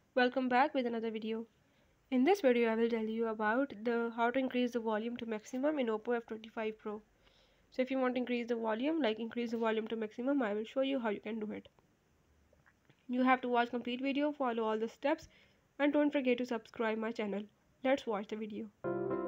Welcome back with another video. In this video I will tell you about how to increase the volume to maximum in Oppo F25 Pro. So if you want to increase the volume, increase the volume to maximum, I will show you how you can do it. You have to watch complete video, follow all the steps, and don't forget to subscribe my channel. Let's watch the video.